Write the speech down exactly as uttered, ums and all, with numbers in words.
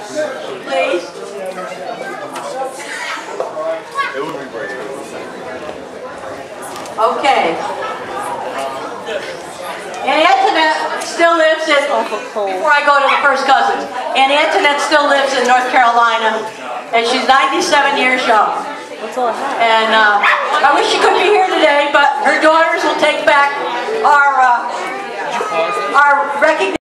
Please. Okay. And Antoinette still lives in, before I go to the first cousins, and Antoinette still lives in North Carolina, and she's ninety-seven years young. And uh, I wish she could be here today, but her daughters will take back our, uh, our recognition.